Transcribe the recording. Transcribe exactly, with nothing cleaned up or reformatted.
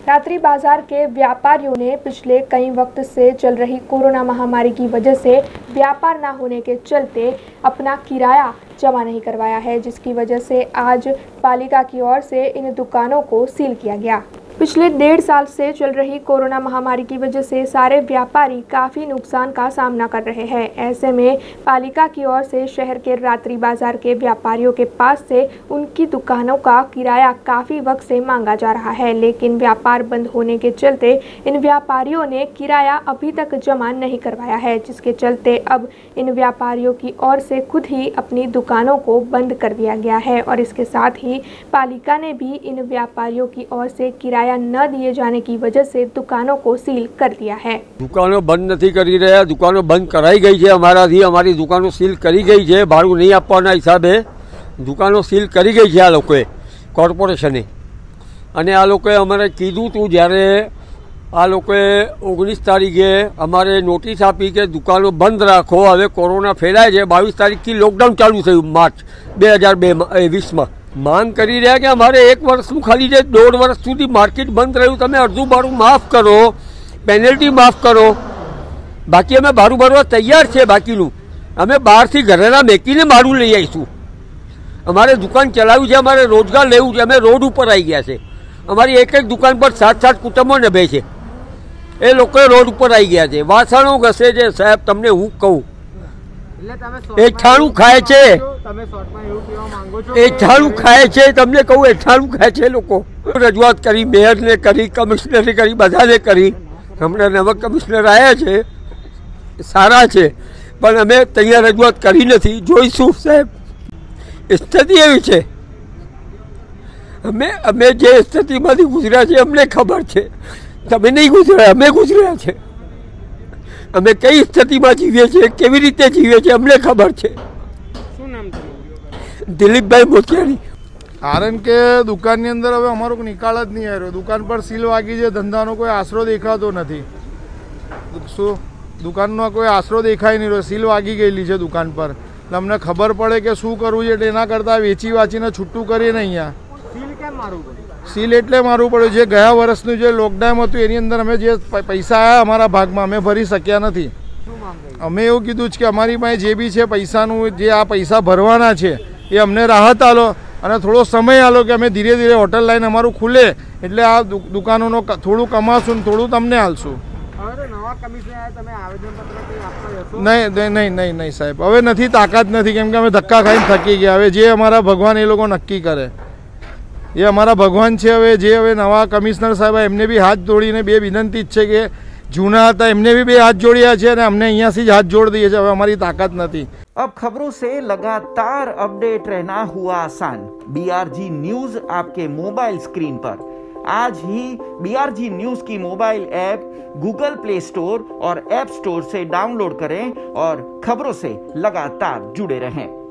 रात्रि बाजार के व्यापारियों ने पिछले कई वक्त से चल रही कोरोना महामारी की वजह से व्यापार न होने के चलते अपना किराया जमा नहीं करवाया है, जिसकी वजह से आज पालिका की ओर से इन दुकानों को सील किया गया। पिछले डेढ़ साल से चल रही कोरोना महामारी की वजह से सारे व्यापारी काफ़ी नुकसान का सामना कर रहे हैं। ऐसे में पालिका की ओर से शहर के रात्रि बाजार के व्यापारियों के पास से उनकी दुकानों का किराया काफ़ी वक्त से मांगा जा रहा है, लेकिन व्यापार बंद होने के चलते इन व्यापारियों ने किराया अभी तक जमा नहीं करवाया है, जिसके चलते अब इन व्यापारियों की ओर से खुद ही अपनी दुकानों को बंद कर दिया गया है और इसके साथ ही पालिका ने भी इन व्यापारियों की ओर से किराया न दिए जाने की वजह से दुकानों को सील कर दिया है। दुकानों बंद नहीं કરી રહ્યા, દુકાનો બંધ કરાઈ ગઈ છે। અમારાથી અમારી દુકાનો સીલ કરી ગઈ છે। ભાડું નહીં આપવાના હિસાબે દુકાનો સીલ કરી ગઈ છે આ લોકોએ, કોર્પોરેશને। અને આ લોકોએ અમારે કીધું હતું જ્યારે આ લોકોએ ઓગણીસ તારીખે અમારે નોટિસ આપી કે દુકાનો બંધ રાખો, હવે કોરોના ફેલાય છે। બાવીસ તારીખથી લોકડાઉન ચાલુ થયું માર્ચ બે હજાર બે વીસમાં। માંગ કરી રહ્યા કે અમારે એક વર્ષનું ખાલી જે દોઢ વર્ષ સુધી માર્કેટ બંધ રહ્યું, તમે અડધું ભાડું માફ કરો, પેનલ્ટી માફ કરો, બાકી અમે ભાડું ભરવા તૈયાર છે। બાકીનું અમે બહારથી ઘરેણા મેકીને ભાડું લઈ આવીશું। અમારે દુકાન ચલાવવી છે, અમારે રોજગાર લેવું છે, અમે રોડ ઉપર આવી ગયા છે। અમારી એક એક દુકાન પર સાત સાત કુટુંબો નભે છે, એ લોકો રોડ ઉપર આવી ગયા છે। વાસણો ઘસે છે સાહેબ, તમને હું કહું, એઠાણું ખાય છે, એઠાણું ખાય છે, તમને કહું એઠાણું ખાય છે લોકો। રજૂઆત કરી, મેયરને કરી, કમિશનરે કરી, બધાને કરી। હમણાં નવા કમિશનર આવ્યા છે, સારા છે, પણ અમે ત્યાં રજૂઆત કરી નથી। જોઈશું સાહેબ, સ્થિતિ એવી છે, અમે અમે જે સ્થિતિમાંથી ગુજર્યા છે અમને ખબર છે, તમે નહીં ગુજર્યા, અમે ગુજર્યા છે। અમે કઈ સ્થિતિમાં જીવીએ છીએ, કેવી રીતે જીવીએ છીએ અમને ખબર છે। શું નામ છે? દિલીપભાઈ મોતિયાણી। કારણ કે દુકાનની અંદર હવે અમારો નિકાલ જ નહીં આવ્યો। દુકાન પર સીલ વાગી છે, ધંધાનો કોઈ આશરો દેખાતો નથી। શું દુકાનનો કોઈ આશરો દેખાઈ નહીં રહ્યો, સીલ વાગી ગયેલી છે દુકાન પર। એટલે અમને ખબર પડે કે શું કરવું છે, એના કરતાં વેચી વાંચીને છૂટું કરીને અહીંયા સીલ કેમ મારવું પડ્યું? સીલ એટલે મારવું પડ્યું, જે ગયા વર્ષનું જે લોકડાઉન હતું એની અંદર અમે જે પૈસા આવ્યા અમારા ભાગમાં અમે ભરી શક્યા નથી। અમે એવું કીધું છે કે અમારી પાસે જે બી છે પૈસાનું, જે આ પૈસા ભરવાના છે એ અમને રાહત આલો અને થોડો સમય આલો કે અમે ધીરે ધીરે હોટલ લાઈન અમારું ખુલે એટલે આ દુકાનોનો થોડું કમાશું ને થોડું તમને આલશું। નહીં નહીં નહીં નહીં સાહેબ, હવે નથી, તાકાત નથી, કેમ કે અમે ધક્કા ખાઈને થકી ગયા। હવે જે અમારા ભગવાન એ લોકો નક્કી કરે, એ અમારા ભગવાન છે। હવે જે હવે નવા કમિશનર સાહેબ એમને બી હાથ જોડીને બે વિનંતી જ છે કે જૂના હતા એમને બી બે હાથ જોડ્યા છે અને અમને અહીંયાથી જ હાથ જોડ દઈએ છે, હવે અમારી તાકાત નથી। अब खबरों से लगातार अपडेट रहना हुआ आसान। बीआरजी न्यूज आपके मोबाइल स्क्रीन पर आज ही बीआरजी न्यूज की mobile app Google Play Store और ऐप स्टोर से डाउनलोड करें और खबरों से लगातार जुड़े रहें।